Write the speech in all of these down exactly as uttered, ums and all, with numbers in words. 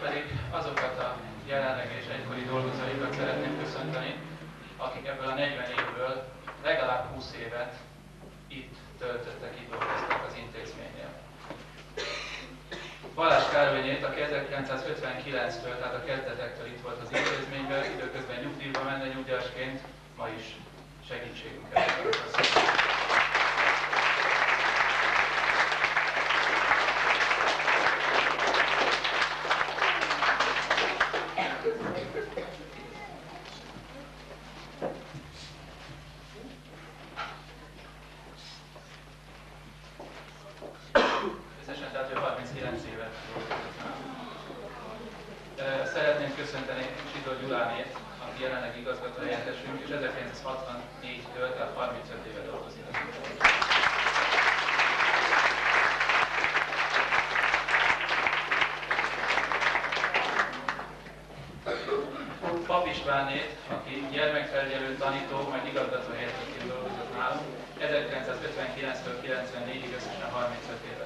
pedig azokat a jelenlegi és egykori dolgozóikat szeretném köszönteni, akik ebből a negyven évből legalább húsz évet itt töltöttek, itt dolgoztak az intézménynél. Balázs Károlyné, aki ezerkilencszázötvenkilenctől, tehát a kezdetektől itt volt az intézményben, időközben nyugdíjba menne nyugdíjasként, ma is segítségünkkel. Összesen, tehát ő harminckilenc évet dolgozott nálunk. Szeretném köszönteni Sidor Gyulánét, aki jelenleg igazgatóhelyettesünk, és ezerkilencszázhatvannégytől, tehát harmincöt éve dolgozik. Pap Istvánét, aki gyermekfelügyelő, tanító, majd igazgatóhelyettesként dolgozott nálunk, ezerkilencszázötvenkilenctől kilencvennégyig, összesen harmincöt éve.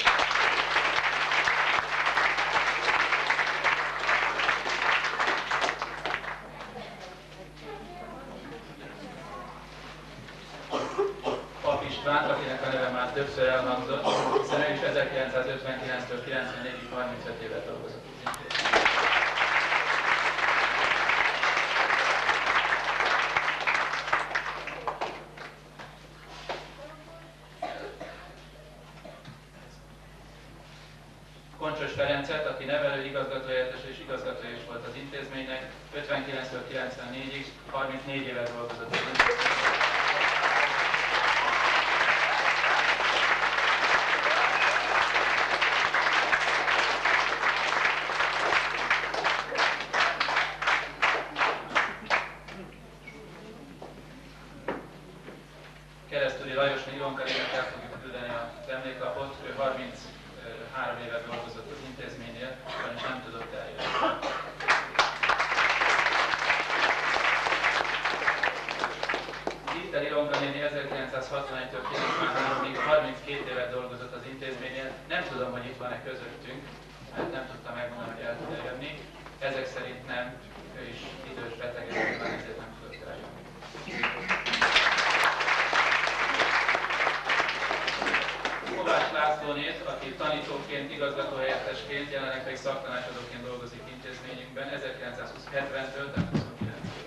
Pap István, akinek a neve már többször elhangzott, hiszen ő is ezerkilencszázötvenkilenctől kilencvennégyig harmincöt évet dolgozott az intézményben. Koncsos Ferencet, aki nevelő, igazgatóhelyettes és igazgatója is volt az intézménynek, ötvenkilenctől kilencvennégyig, harmincnégy évet dolgozott az intézménynek. Keresztúri Lajosné Ilonkárének el fogjuk küldeni az emléklapot, ő harminchárom évet dolgozott az intézménynél, sajnos nem tudott eljönni. Gitter Ilonka néni ezerkilencszázhatvanegytől kilencvenháromig harminckét évet dolgozott az intézménynél. Nem tudom, hogy itt van-e közöttünk, mert nem tudta megmondani, hogy el tud jönni. Ezek szerint nem, ő is idős betegedett, ezért nem tudott eljönni. Kovács Lászlónét, aki tanítóként, igazgatóhelyettesként, jelenleg pedig szaktanácsadóként dolgozik intézményünkben, ezerkilencszázhetventől, tehát huszonkilenc év.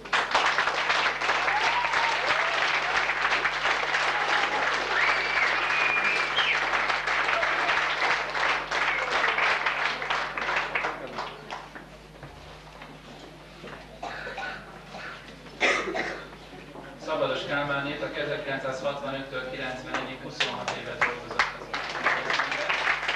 Szabados Kálmánét, aki ezerkilencszázhatvanöttől kilencvenegyig huszonhat évet dolgozott az intézményben.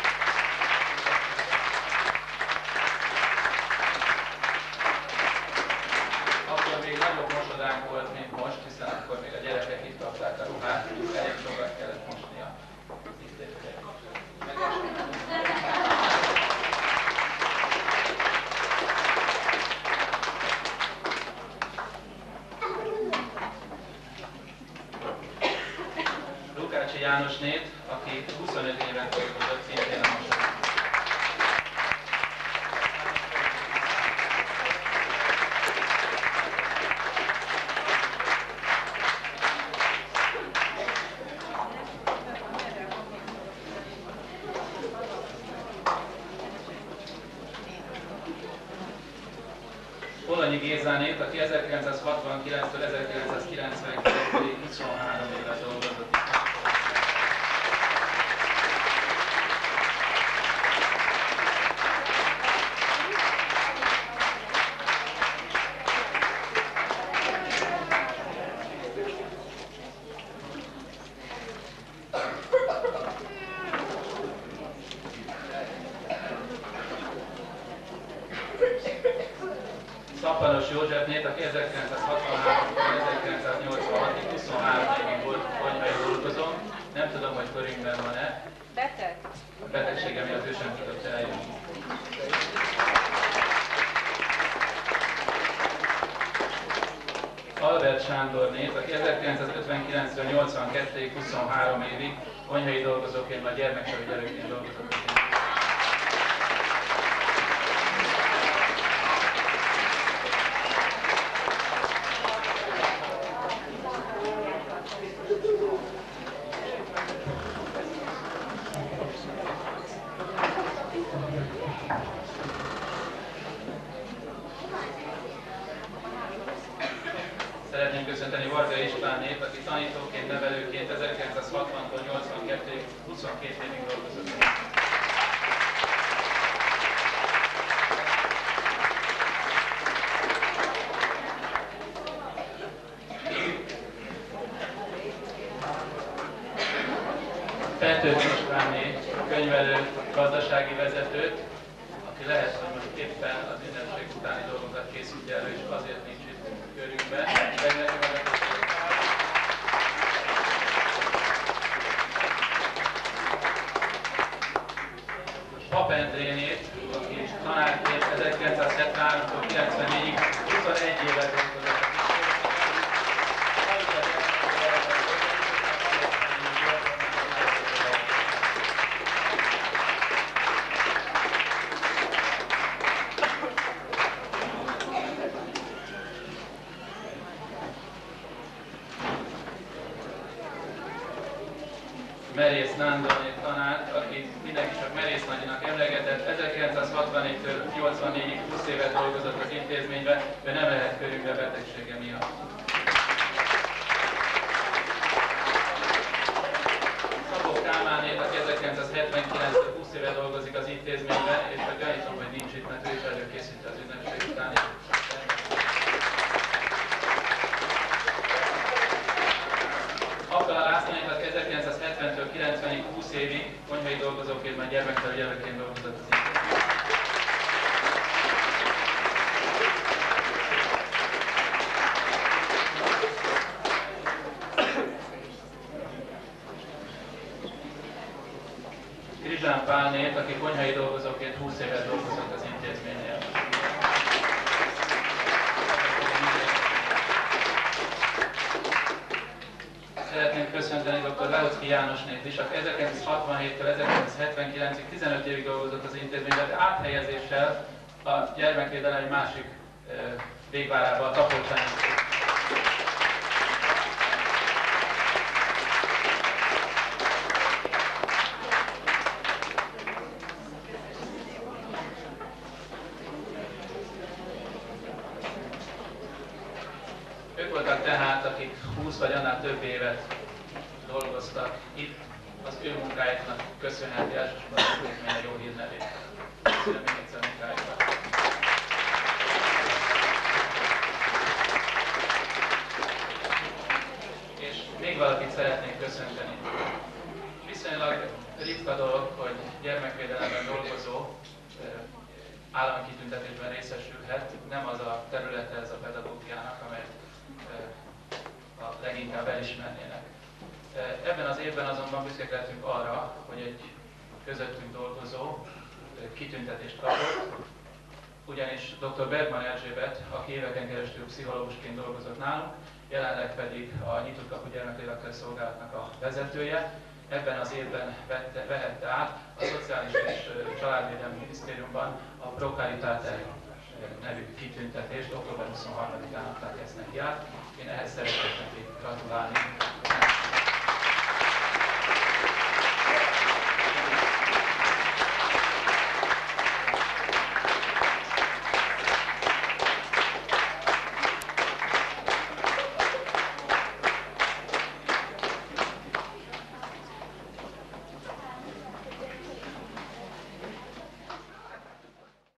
Akkor még nagyobb mosodánk volt, mint most, hiszen akkor még a gyerekek itt kapták a ruhát, elég sokat kellett mosni a intézményben. Lukácsi Jánosnét, aki huszonöt évet dolgozott szintén a mosodán. Polonyi Gézánét, aki ezerkilencszázhatvankilenctől ezerkilencszázkilencvenkilencig huszonhárom évet dolgozott. Szappanos Józsefnét, aki ezerkilencszázhatvanháromtól ezerkilencszáznyolcvanhatig huszonhárom évig volt konyhai dolgozom. Nem tudom, hogy körünkben van-e. Beteg? A betegsége miatt ő sem tudott eljönni. Albert Sándornét, aki ezerkilencszázötvenkilenctől nyolcvankettőig huszonhárom évig konyhai dolgozóként vagy gyermekfelügyelőként dolgozott. tanítóként, nevelőként ezerkilencszázhatvantól nyolcvankettőig huszonkét évig dolgozott. Fertős Istvánné könyvelő, gazdasági vezetőt, aki lehet, hogy most éppen az ünnepség utáni dolgokat készíti elő, és azért nincs itt körünkben. Pap Endrénét, aki tanárként ezerkilencszázhetvenháromtól kilencvennégyig huszonegy évet dolgozott. Merész Nándorné tanárt, aki mindenki csak Merész Nagyinak emlegetett, ezerkilencszázhatvannégytől nyolcvannégyig húsz évet dolgozott az intézményben, ő nem lehet körünkbe betegsége miatt. Szabó Kálmánné, aki ezerkilencszázhetvenkilenctől húsz éve dolgozik az intézményben, és csak gyanítom, hogy nincs itt, mert ő is előkészíti az ünnepség utáni. Akkala Lászlónék, aki ezerkilencszázhetventől kilencvenig húsz évig konyhai dolgozóként, már gyermekfelügyelőként dolgozott az intézményben. Krizsán Pálnét, aki konyhai dolgozóként húsz évet dolgozott az intézménynél. Szeretném köszönteni dr. Lehoczky Jánosnét is, aki ezerkilencszázhatvanhéttől ezerkilencszázhetvenkilencig tizenöt évig dolgozott az intézményben, de áthelyezéssel a gyermekvédelem egy másik e, végvárába, a Tapolcsányi. Ők voltak tehát, akik húsz vagy annál több évet dolgoztak itt, az ő munkájuknak köszönheti elsősorban az intézmény jó hírnevét. Köszönöm még egyszer munkájukat. És még valakit szeretnék köszönteni. Viszonylag ritka dolog, hogy gyermekvédelemben dolgozó állami kitüntetésben részesülhet. Nem az a területe ez a pedagógiának, amelyet a leginkább elismernének. Ebben az évben azonban büszkék lehetünk arra, hogy egy közöttünk dolgozó kitüntetést kapott, ugyanis dr. Bergman Erzsébet, aki éveken keresztül pszichológusként dolgozott nálunk, jelenleg pedig a Nyitott Kapu Gyermeklélekkel Szolgálatnak a vezetője. Ebben az évben vette, vehette át a Szociális és Családvédelmi Minisztériumban a Pro Caritate nevű kitüntetést, október huszonharmadikán adták ezt neki át. Én ehhez szeretnék neki gratulálni.